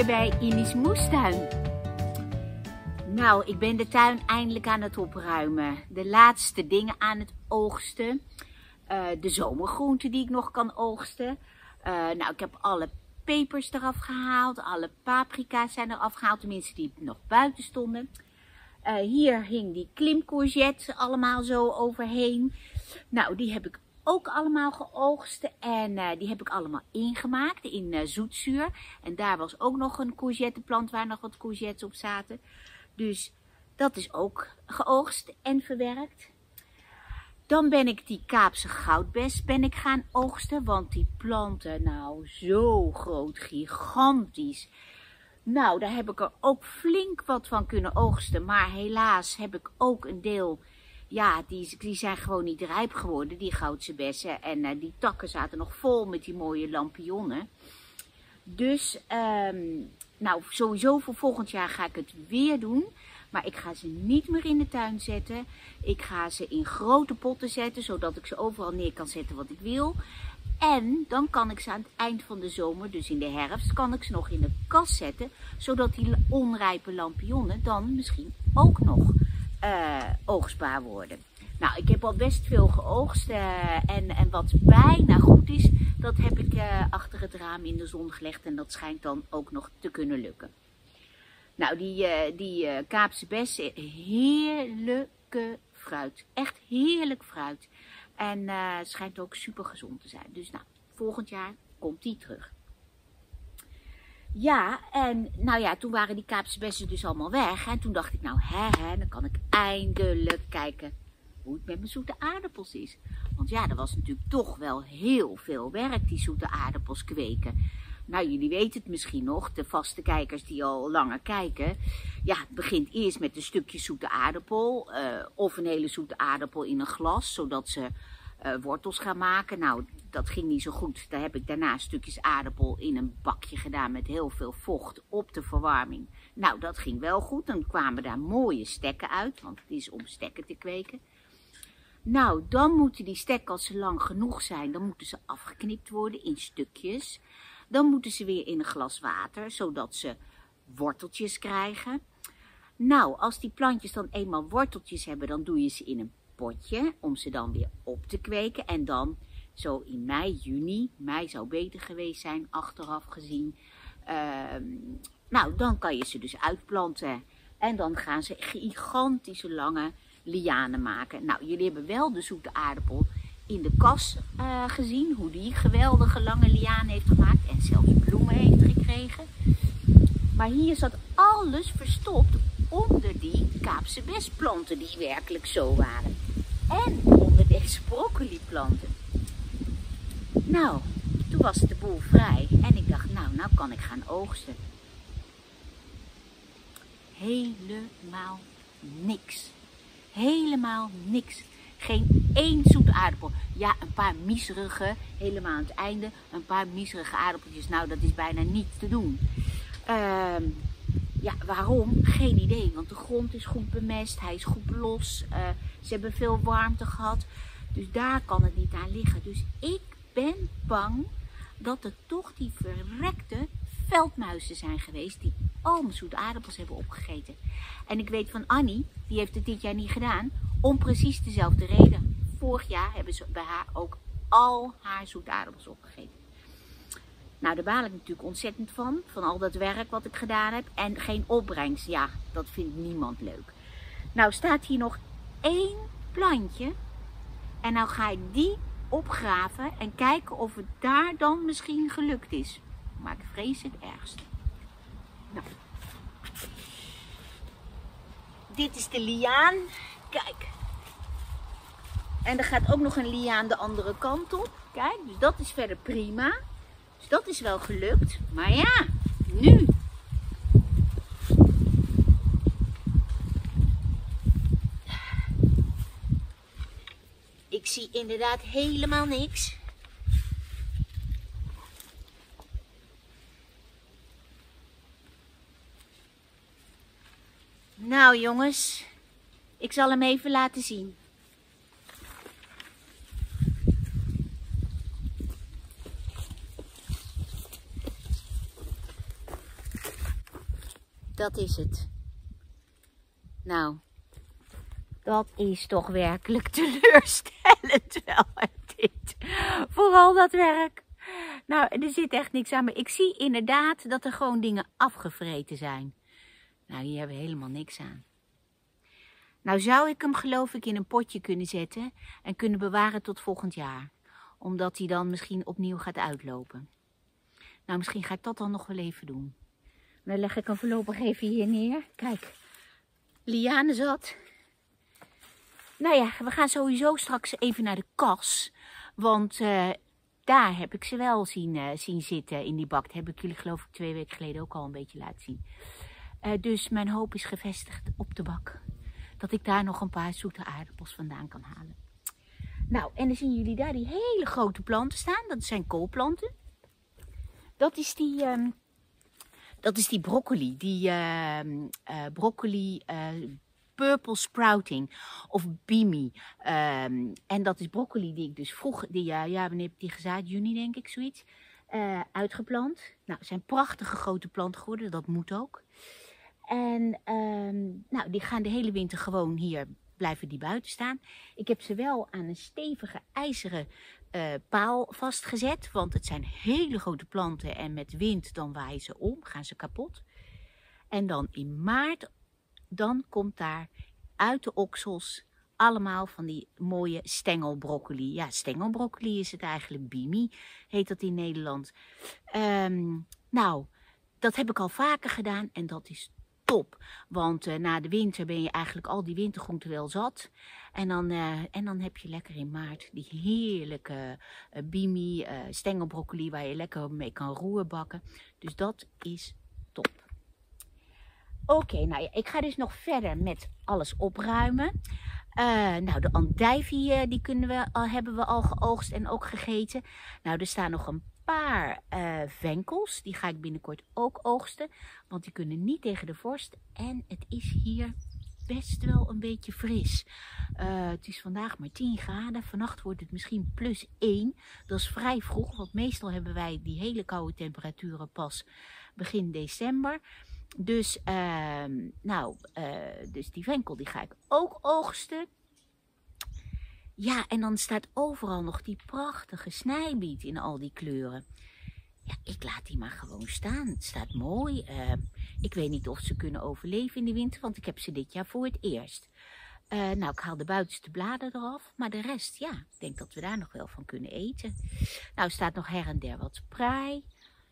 hier bij Inis Moestuin. Nou, ik ben de tuin eindelijk aan het opruimen. De laatste dingen aan het oogsten. De zomergroenten die ik nog kan oogsten. Nou, ik heb alle pepers eraf gehaald. Alle paprika's zijn eraf gehaald. Tenminste, die nog buiten stonden. Hier hing die klimcourgette allemaal zo overheen. Nou, die heb ik ook allemaal geoogst. En die heb ik allemaal ingemaakt in zoetzuur. En daar was ook nog een courgetteplant waar nog wat courgettes op zaten. Dus dat is ook geoogst en verwerkt. Dan ben ik die Kaapse goudbes gaan oogsten. Want die planten, nou zo groot, gigantisch. Nou, daar heb ik er ook flink wat van kunnen oogsten. Maar helaas heb ik ook een deel, ja, die zijn gewoon niet rijp geworden, die goudse bessen. En die takken zaten nog vol met die mooie lampionnen. Dus, nou, sowieso voor volgend jaar ga ik het weer doen. Maar ik ga ze niet meer in de tuin zetten. Ik ga ze in grote potten zetten, zodat ik ze overal neer kan zetten wat ik wil. En dan kan ik ze aan het eind van de zomer, dus in de herfst, kan ik ze nog in de kast zetten. Zodat die onrijpe lampionnen dan misschien ook nog oogstbaar worden. Nou, ik heb al best veel geoogst en wat bijna goed is, dat heb ik achter het raam in de zon gelegd. En dat schijnt dan ook nog te kunnen lukken. Nou, die Kaapse bessen, heerlijke fruit. Echt heerlijk fruit. En schijnt ook super gezond te zijn. Dus nou, volgend jaar komt die terug. Ja, en nou ja, toen waren die Kaapse bessen dus allemaal weg. En toen dacht ik, nou dan kan ik eindelijk kijken hoe het met mijn zoete aardappels is. Want ja, er was natuurlijk toch wel heel veel werk, die zoete aardappels kweken. Nou, jullie weten het misschien nog, de vaste kijkers die al langer kijken. Ja, het begint eerst met een stukje zoete aardappel. Of een hele zoete aardappel in een glas, zodat ze wortels gaan maken. Nou, dat ging niet zo goed. Daar heb ik daarna stukjes aardappel in een bakje gedaan met heel veel vocht op de verwarming. Nou, dat ging wel goed. Dan kwamen daar mooie stekken uit, want het is om stekken te kweken. Nou, dan moeten die stekken, als ze lang genoeg zijn, dan moeten ze afgeknipt worden in stukjes. Dan moeten ze weer in een glas water, zodat ze worteltjes krijgen. Nou, als die plantjes dan eenmaal worteltjes hebben, dan doe je ze in een potje om ze dan weer op te kweken. En dan zo in mei, juni, mei zou beter geweest zijn, achteraf gezien. Nou, dan kan je ze dus uitplanten. En dan gaan ze gigantische lange lianen maken. Nou, jullie hebben wel de zoete aardappel in de kas gezien, hoe die geweldige lange lianen heeft gemaakt en zelfs bloemen heeft gekregen. Maar hier zat alles verstopt onder die Kaapse besplanten die werkelijk zo waren. En onder deze broccoliplanten. Nou, toen was de boel vrij en ik dacht, nou kan ik gaan oogsten. Helemaal niks. Helemaal niks. Geen één zoete aardappel. Ja, een paar miserige, helemaal aan het einde, een paar miserige aardappeltjes. Nou, dat is bijna niet te doen. Ja, waarom? Geen idee, want de grond is goed bemest, hij is goed los. Ze hebben veel warmte gehad, dus daar kan het niet aan liggen. Dus ik ben bang dat het toch die verrekte veldmuizen zijn geweest die al mijn zoete aardappels hebben opgegeten. En ik weet van Annie, die heeft het dit jaar niet gedaan, om precies dezelfde reden. Vorig jaar hebben ze bij haar ook al haar zoete aardappels opgegeten. Nou, daar baal ik natuurlijk ontzettend van al dat werk wat ik gedaan heb. En geen opbrengst, ja, dat vindt niemand leuk. Nou staat hier nog 1 plantje. En nou ga ik die opgraven en kijken of het daar dan misschien gelukt is. Maar ik vrees het ergste. Nou. Dit is de liaan. Kijk. En er gaat ook nog een liaan de andere kant op. Kijk, dus dat is verder prima. Dus dat is wel gelukt. Maar ja, nu. Ik zie inderdaad helemaal niks. Nou jongens, ik zal hem even laten zien. dat is het. Nou, dat is toch werkelijk teleurstellend wel, dit. Vooral dat werk. Nou, er zit echt niks aan. Maar ik zie inderdaad dat er gewoon dingen afgevreten zijn. Nou, hier hebben we helemaal niks aan. Nou zou ik hem geloof ik in een potje kunnen zetten en kunnen bewaren tot volgend jaar. Omdat hij dan misschien opnieuw gaat uitlopen. Nou, misschien ga ik dat dan nog wel even doen. Dan leg ik hem voorlopig even hier neer. Kijk, lianen zat. Nou ja, we gaan sowieso straks even naar de kas. Want daar heb ik ze wel zien zitten in die bak. Dat heb ik jullie geloof ik 2 weken geleden ook al een beetje laten zien. Dus mijn hoop is gevestigd op de bak. Dat ik daar nog een paar zoete aardappels vandaan kan halen. Nou, en dan zien jullie daar die hele grote planten staan. Dat zijn koolplanten. Dat is die broccoli. Die broccoli purple sprouting of bimi. En dat is broccoli die ik dus vroeg, wanneer heb ik die gezaaid? Juni denk ik, zoiets. Uitgeplant. Nou, het zijn prachtige grote planten geworden. Dat moet ook. En nou, die gaan de hele winter gewoon hier, blijven die buiten staan. Ik heb ze wel aan een stevige ijzeren paal vastgezet. Want het zijn hele grote planten en met wind dan waaien ze om, gaan ze kapot. En dan in maart, dan komt daar uit de oksels allemaal van die mooie stengelbroccoli. Ja, stengelbroccoli is het eigenlijk, bimi heet dat in Nederland. Nou, dat heb ik al vaker gedaan en dat is top. Want na de winter ben je eigenlijk al die wintergroenten wel zat. En dan heb je lekker in maart die heerlijke bimi, stengelbroccoli waar je lekker mee kan roerbakken. Dus dat is top. Oké, nou ja, ik ga dus nog verder met alles opruimen. Nou, de andijvie hebben we al geoogst en ook gegeten. Nou, er staan nog een paar venkels. Die ga ik binnenkort ook oogsten. Want die kunnen niet tegen de vorst. En het is hier best wel een beetje fris. Het is vandaag maar 10 graden. Vannacht wordt het misschien +1. Dat is vrij vroeg. Want meestal hebben wij die hele koude temperaturen pas begin december. Dus, dus die venkel die ga ik ook oogsten. Ja, en dan staat overal nog die prachtige snijbiet in al die kleuren. Ja, ik laat die maar gewoon staan. Het staat mooi. Ik weet niet of ze kunnen overleven in de winter, want ik heb ze dit jaar voor het eerst. Nou, ik haal de buitenste bladen eraf, maar de rest, ja, ik denk dat we daar nog wel van kunnen eten. Nou, er staat nog her en der wat prei.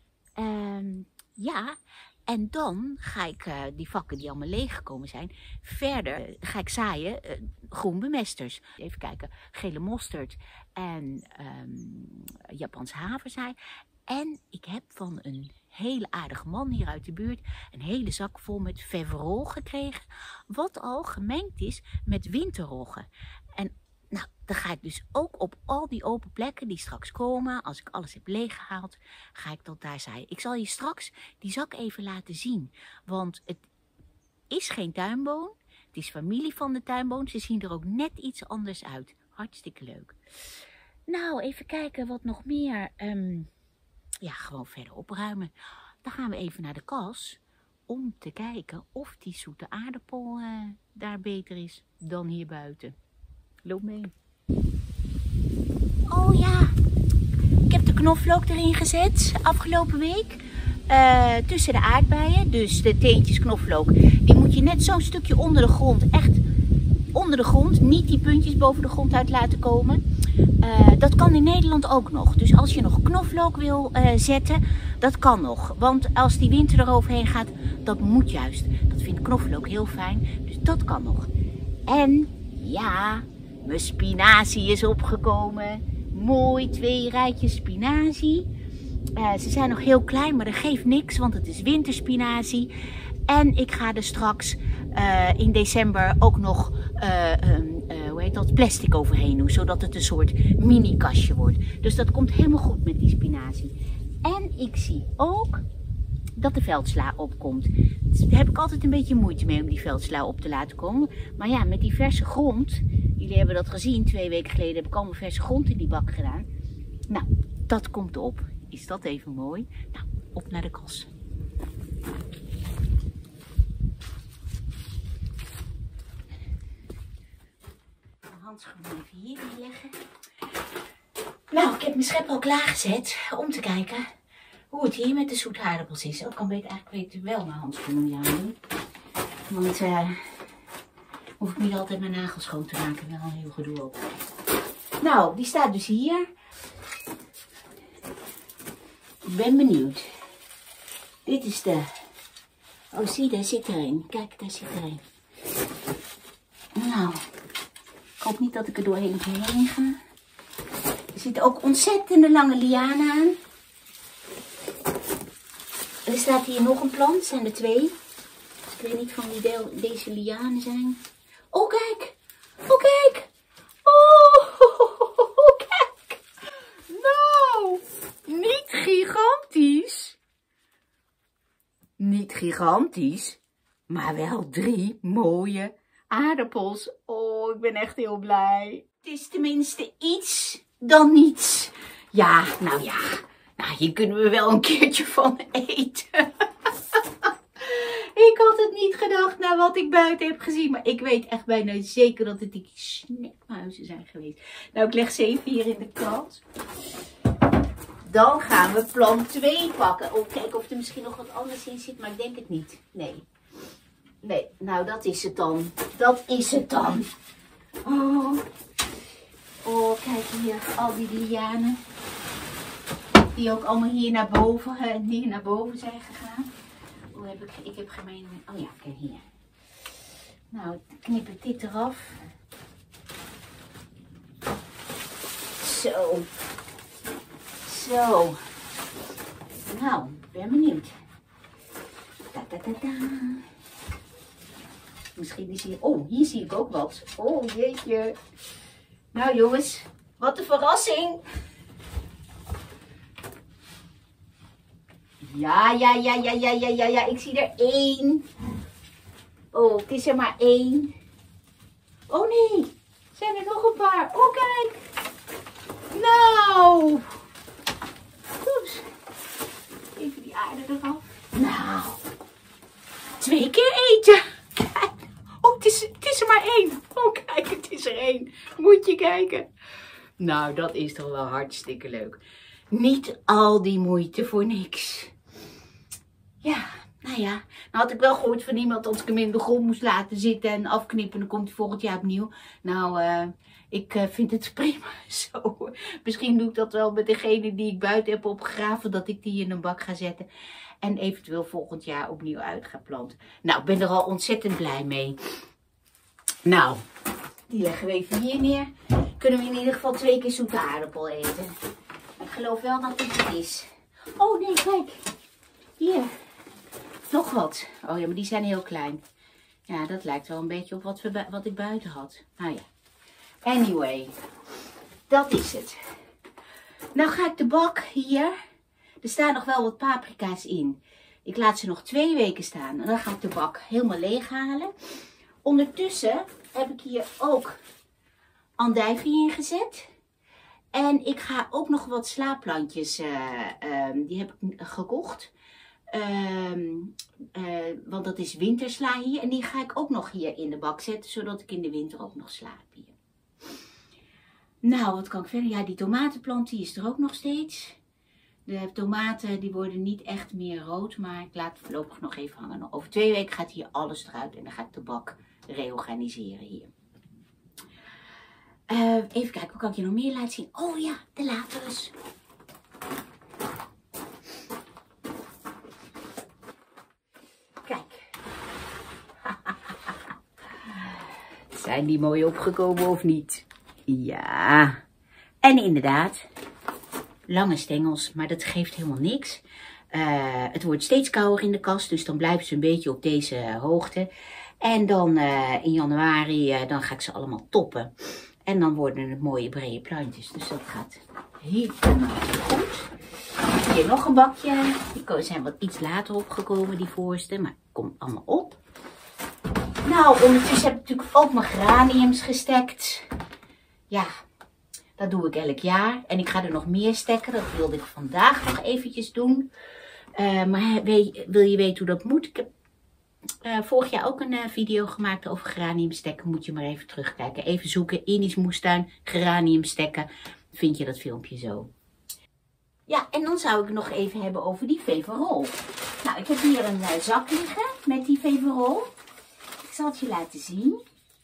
Ja, en dan ga ik die vakken die allemaal leeggekomen zijn, verder ga ik zaaien groenbemesters. Even kijken, gele mosterd en Japans haverzaai. En ik heb van een hele aardige man hier uit de buurt een hele zak vol met feverol gekregen, wat al gemengd is met winterrogge. En nou, dan ga ik dus ook op al die open plekken die straks komen, als ik alles heb leeggehaald, ga ik dat daar zaaien. Ik zal je straks die zak even laten zien, want het is geen tuinboon. Het is familie van de tuinboon. Ze zien er ook net iets anders uit. Hartstikke leuk. Nou, even kijken wat nog meer. Ja, gewoon verder opruimen. Dan gaan we even naar de kas om te kijken of die zoete aardappel daar beter is dan hier buiten. Loop mee. Oh ja, ik heb de knoflook erin gezet afgelopen week. Tussen de aardbeien, dus de teentjes knoflook, die moet je net zo'n stukje onder de grond, echt onder de grond, niet die puntjes boven de grond uit laten komen. Dat kan in Nederland ook nog. Dus als je nog knoflook wil zetten, dat kan nog. Want als die winter eroverheen gaat, dat moet juist. Dat vindt knoflook heel fijn, dus dat kan nog. En ja, mijn spinazie is opgekomen. Mooi, 2 rijtjes spinazie. Ze zijn nog heel klein, maar dat geeft niks, want het is winterspinazie. En ik ga er straks in december ook nog plastic overheen doen, zodat het een soort mini kastje wordt. Dus dat komt helemaal goed met die spinazie. En ik zie ook dat de veldsla opkomt. Daar heb ik altijd een beetje moeite mee om die veldsla op te laten komen. Maar ja, met die verse grond, jullie hebben dat gezien, 2 weken geleden heb ik allemaal verse grond in die bak gedaan. Nou, dat komt op. Is dat even mooi? Nou, op naar de kas. Even hier neerleggen. Nou, ik heb mijn schep al klaargezet om te kijken hoe het hier met de zoete aardappels is. Ook kan eigenlijk beter wel mijn handschoenen aan doen. Want hoef ik niet altijd mijn nagels schoon te maken. Wel een heel gedoe op. Nou, die staat dus hier. Ik ben benieuwd. Dit is de... Oh, zie, daar zit er een. Kijk, daar zit er een. Nou, ik hoop niet dat ik er doorheen ga. Er zit ook ontzettende lange lianen aan. Er staat hier nog een plant. Zijn er 2. Ik weet niet van wie deze lianen zijn. Oh, kijk. Oh, kijk. Oh, kijk. Nou, niet gigantisch. Niet gigantisch, maar wel 3 mooie aardappels. Oh, ik ben echt heel blij. Het is tenminste iets dan niets. Ja, nou ja. Nou, hier kunnen we wel een keertje van eten. Ik had het niet gedacht na wat ik buiten heb gezien. Maar ik weet echt bijna zeker dat het die snekmuizen zijn geweest. Nou, ik leg ze even hier in de kast. Dan gaan we plant 2 pakken. Oh, kijken of er misschien nog wat anders in zit. Maar ik denk het niet. Nee. Nee, nou dat is het dan. Dat is het dan. Oh, oh kijk hier. Al die lianen. Die ook allemaal hier naar boven zijn gegaan. Oh, ik heb gemeen. Oh ja, kijk hier. Nou, knip ik dit eraf. Zo. Zo. Nou, ben benieuwd. Ta ta ta ta. Misschien is hier... Oh, hier zie ik ook wat. Oh, jeetje. Nou jongens, wat een verrassing. Ja. Ik zie er 1. Oh, het is er maar 1. Oh nee, zijn er nog een paar. Oh, kijk. Nou. Oeps. Even die aarde eraf. Nou. 2 keer eten. Oh, het is er maar 1. Oh, kijk, het is er 1. Moet je kijken. Nou, dat is toch wel hartstikke leuk. Niet al die moeite voor niks. Ja, nou ja. Nou had ik wel gehoord van iemand dat ik hem in de grond moest laten zitten en afknippen. Dan komt hij volgend jaar opnieuw. Nou, ik vind het prima zo. Misschien doe ik dat wel met degene die ik buiten heb opgegraven. Dat ik die in een bak ga zetten. En eventueel volgend jaar opnieuw uit ga planten. Nou, ik ben er al ontzettend blij mee. Nou, die leggen we even hier neer. Kunnen we in ieder geval 2 keer zoete aardappel eten. Ik geloof wel dat dit het is. Oh nee, kijk. Hier. Nog wat. Oh ja, maar die zijn heel klein. Ja, dat lijkt wel een beetje op wat ik buiten had. Nou ja. Anyway. Dat is het. Nou ga ik de bak hier. Er staan nog wel wat paprika's in. Ik laat ze nog 2 weken staan. En dan ga ik de bak helemaal leeg halen. Ondertussen heb ik hier ook andijvie ingezet. En ik ga ook nog wat slaapplantjes, die heb ik gekocht. Want dat is wintersla hier. En die ga ik ook nog hier in de bak zetten, zodat ik in de winter ook nog slaap hier. Nou, wat kan ik verder? Ja, die tomatenplant die is er ook nog steeds. De tomaten die worden niet echt meer rood, maar ik laat het voorlopig nog even hangen. Over 2 weken gaat hier alles eruit en dan ga ik de bak reorganiseren hier. Even kijken, wat kan ik je nog meer laten zien? Oh ja, de laters. Kijk. Zijn die mooi opgekomen of niet? Ja. En inderdaad, lange stengels, maar dat geeft helemaal niks. Het wordt steeds kouder in de kast, dus dan blijven ze een beetje op deze hoogte. En dan in januari, dan ga ik ze allemaal toppen. En dan worden het mooie brede plantjes. Dus dat gaat helemaal goed. Hier nog een bakje. Die zijn wat iets later opgekomen, die voorste. Maar het komt allemaal op. Nou, ondertussen heb ik natuurlijk ook mijn graniums gestekt. Ja, dat doe ik elk jaar. En ik ga er nog meer stekken. Dat wilde ik vandaag nog eventjes doen. Maar wil je weten hoe dat moet? Ik heb vorig jaar ook een video gemaakt over geraniumstekken. Moet je maar even terugkijken. Even zoeken, Ini's moestuin, geraniumstekken. Vind je dat filmpje zo. Ja, en dan zou ik nog even hebben over die Faverol. Nou, ik heb hier een zak liggen met die Faverol. Ik zal het je laten zien.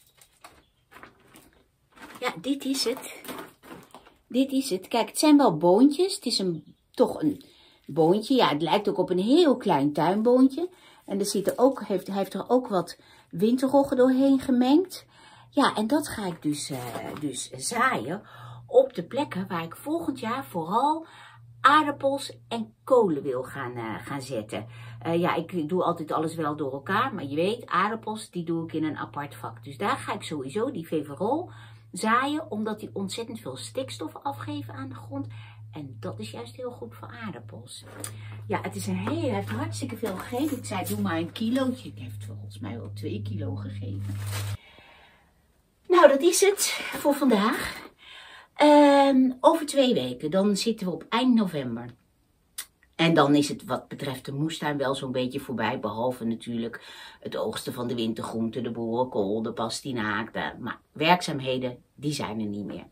Ja, dit is het. Dit is het. Kijk, het zijn wel boontjes. Het is toch een boontje. Ja, het lijkt ook op een heel klein tuinboontje. En er zit er ook, hij heeft er ook wat winterroggen doorheen gemengd. Ja, en dat ga ik dus zaaien op de plekken waar ik volgend jaar vooral aardappels en kolen wil gaan zetten. Ja, ik doe altijd alles wel door elkaar. Maar je weet, aardappels, die doe ik in een apart vak. Dus daar ga ik sowieso die Faverol zaaien, omdat die ontzettend veel stikstof afgeven aan de grond. En dat is juist heel goed voor aardappels. Ja, het is hij heeft hartstikke veel gegeven. Ik zei, doe maar een kilootje. Het heeft volgens mij wel 2 kilo gegeven. Nou, dat is het voor vandaag. Over 2 weken, dan zitten we op eind november. En dan is het wat betreft de moestuin wel zo'n beetje voorbij. Behalve natuurlijk het oogsten van de wintergroenten, de boerenkool, de pastinaak. Maar werkzaamheden, die zijn er niet meer.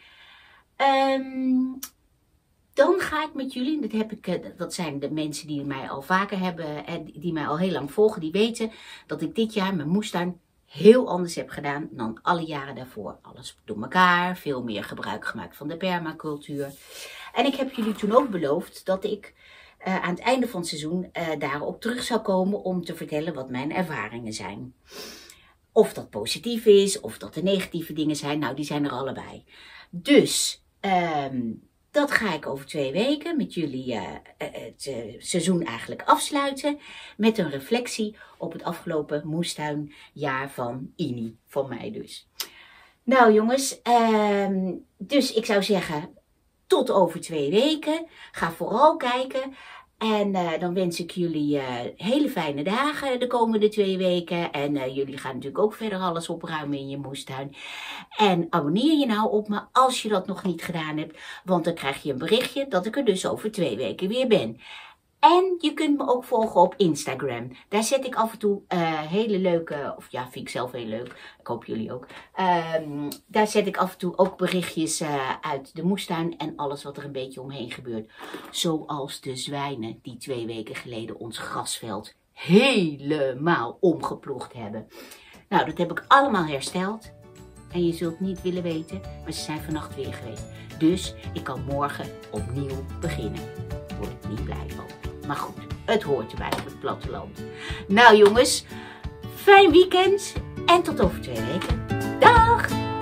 Dan ga ik met jullie, dat zijn de mensen die mij al vaker hebben en die mij al heel lang volgen. Die weten dat ik dit jaar mijn moestuin heel anders heb gedaan dan alle jaren daarvoor. Alles door elkaar, veel meer gebruik gemaakt van de permacultuur. En ik heb jullie toen ook beloofd dat ik aan het einde van het seizoen daarop terug zou komen om te vertellen wat mijn ervaringen zijn. Of dat positief is, of dat er negatieve dingen zijn. Nou, die zijn er allebei. Dus dat ga ik over 2 weken met jullie het seizoen eigenlijk afsluiten. Met een reflectie op het afgelopen moestuinjaar van Ini. Van mij dus. Nou jongens, dus ik zou zeggen tot over 2 weken. Ga vooral kijken. En dan wens ik jullie hele fijne dagen de komende 2 weken. En jullie gaan natuurlijk ook verder alles opruimen in je moestuin. En abonneer je nou op me als je dat nog niet gedaan hebt. Want dan krijg je een berichtje dat ik er dus over 2 weken weer ben. En je kunt me ook volgen op Instagram. Daar zet ik af en toe hele leuke, of ja, vind ik zelf heel leuk. Ik hoop jullie ook. Daar zet ik af en toe ook berichtjes uit de moestuin en alles wat er een beetje omheen gebeurt. Zoals de zwijnen die 2 weken geleden ons grasveld helemaal omgeploegd hebben. Nou, dat heb ik allemaal hersteld. En je zult niet willen weten, maar ze zijn vannacht weer geweest. Dus ik kan morgen opnieuw beginnen. Daar word ik niet blij van. Maar goed, het hoort erbij op het platteland. Nou jongens, fijn weekend en tot over 2 weken. Dag!